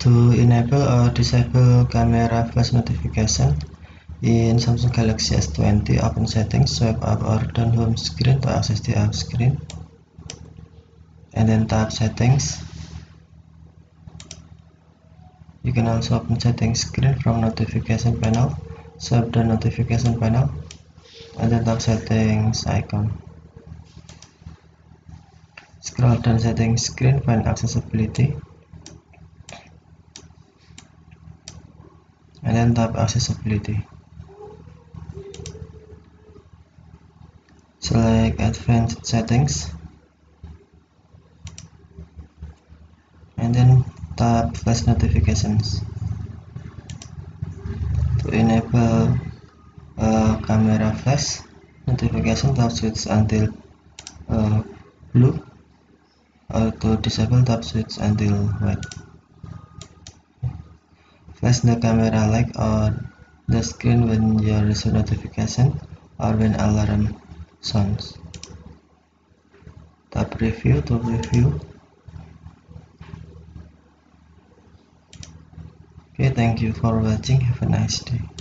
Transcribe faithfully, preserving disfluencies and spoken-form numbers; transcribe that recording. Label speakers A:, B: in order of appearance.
A: To enable or disable camera flash notification in Samsung Galaxy S twenty, open settings, swipe up or down home screen to access the app screen, and then tap settings. You can also open settings screen from notification panel, swipe the notification panel, and then tap settings icon. Scroll down settings screen, find accessibility, and then tap accessibility. Select advanced settings, and then tap flash notifications. To enable uh, camera flash notification, tap switch until uh, blue, or to disable, tap switch until white. Flash the camera light on the screen when you receive notification or when alarm sounds. Tap preview to preview. Okay, thank you for watching. Have a nice day.